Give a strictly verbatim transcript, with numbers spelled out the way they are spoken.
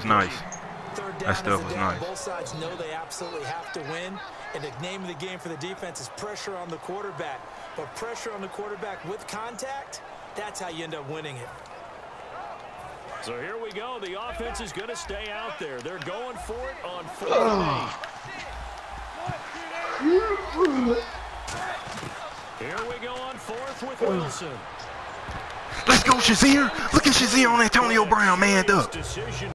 nice. Third That down stuff is was the down. nice. Both sides know they absolutely have to win, and the name of the game for the defense is pressure on the quarterback. But pressure on the quarterback with contact, that's how you end up winning it. So here we go. The offense is going to stay out there. They're going for it on fourth and eight. Here we go on fourth with Wilson. Let's go, Shazier. Look at Shazier on Antonio Brown, manned up. Decision